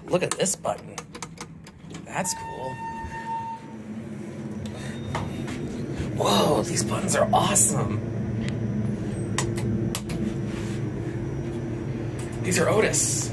Look at this button. That's cool. Whoa, these buttons are awesome. These are Otis.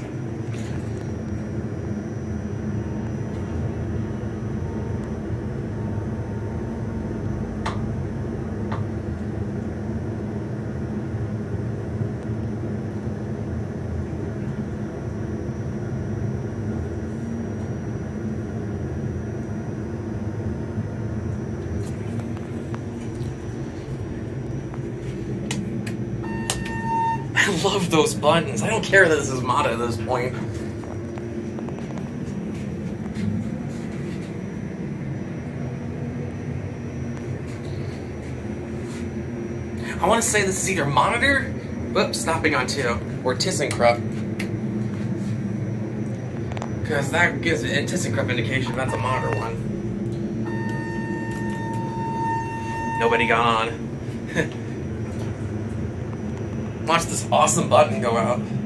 I love those buttons. I don't care that this is modded at this point. I want to say this is either monitor, whoops, stopping on 2, or Thyssenkrupp. Because that gives a Thyssenkrupp indication that's a monitor one. Nobody got on. Watch this awesome button go out.